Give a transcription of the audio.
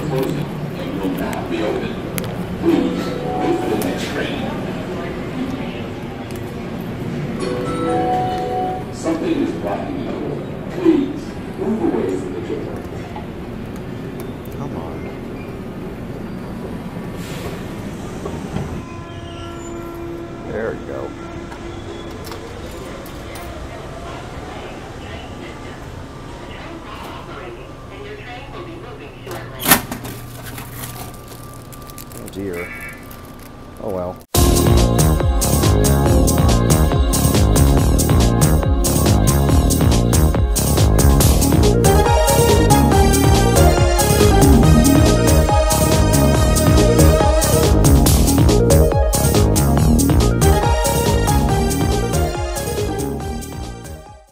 closing and will not be open. Please wait for the next train. Something is blocking the door. Please move away from the door. Come on. There we go. Oh dear. Oh well.